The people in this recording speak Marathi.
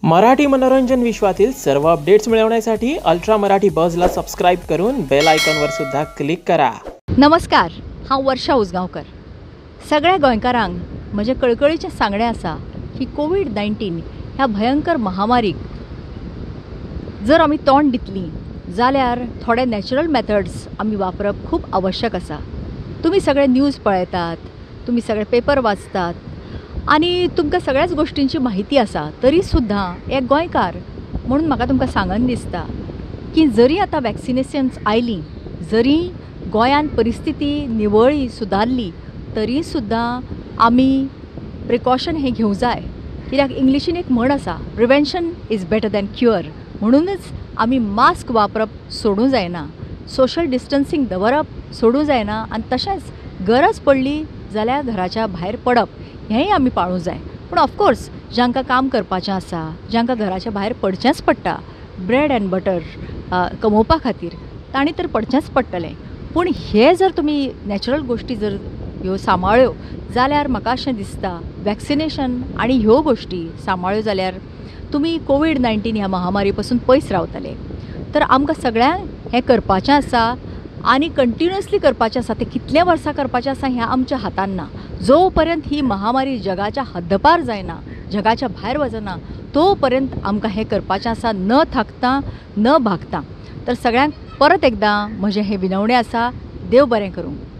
मराठी मनोरंजन विश्वातील सर्व अपडेट्स मिळवण्यासाठी अल्ट्रा मराठी बझला सबस्क्राईब करून बेल आयकॉनवर सुद्धा क्लिक करा। नमस्कार, हांव वर्षा उसगांवकर। सगळ्या गोंयकारांक म्हजे कळकळीचें सांगणें आसा की कोविड-19 ह्या भयंकर महामारीक जर आमी तोंड दितलीं जाल्यार थोडे नॅचरल मेथड्स आमी वापरप खूब आवश्यक आसा। तुमी सगळे न्यूज पळयतात, तुमी सगळे पेपर वाचतात आनी तुमकां सगळ्याच गोश्टींची माहिती आसा, तरी सुद्दां एक गोंयकार म्हणून म्हाका तुमकां सांगन दिसता की जरी आतां वॅक्सिनेशन्स आयलीं, जरी गोंयान परिस्थिती निवळी सुदारली, तरी सुद्दां आमी प्रिकॉशन हें घेवं जाय। कित्याक इंग्लिशीन एक म्हण आसा, prevention is better than cure. म्हणूनच आमी मास्क वापरप सोडूं जायना, सोशल डिस्टन्सिंग दवरप सोडूं जायना आनी तशेंच गरज पडली जाल्यार घराच्या भायर पडप हेंय आमी पाळूं जाय। पूण ऑफकोर्स जांकां काम करपाचें आसा, जांकां घराच्या भायर पडचेंच पडटा ब्रेड एंड बटर कमोवपा खातीर, तांणी तर पडचेंच पडटलें। पूण हे जर तुमी नॅचरल गोश्टी जर ह्यो सांबाळ्यो जाल्यार म्हाका अशें दिसता वॅक्सिनेशन आनी ह्यो गोश्टी सांबाळ्यो जाल्यार तुमी कोविड-19 ह्या महामारी पासून पयस रावतले। तर आमकां सगळ्यांक हें करपाचें आसा आनी कंटिन्युअसली करपाचें आसा। तें कितले वर्सां करपाचें आसा हें आमच्या हातान ना। जो पर्यंत ही महामारी जगाच्या हद्दपार जायना, जगाच्या भायर वचना, तो पर्यंत आमकां हें करपाचें आसा, न थाकता न भागता। तर सगळ्यांक परत एकदां म्हजें हें विनवणें आसा, देव बरें करूं।